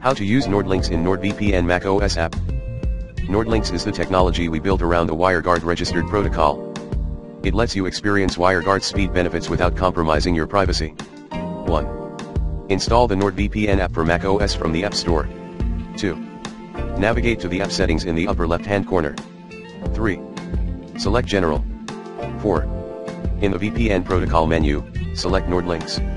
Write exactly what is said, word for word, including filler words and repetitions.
How to use NordLynx in NordVPN macOS app. NordLynx is the technology we built around the WireGuard registered protocol. It lets you experience WireGuard speed benefits without compromising your privacy. one. Install the NordVPN app for macOS from the App Store. two. Navigate to the app settings in the upper left-hand corner. three. Select General. four. In the V P N protocol menu, select NordLynx.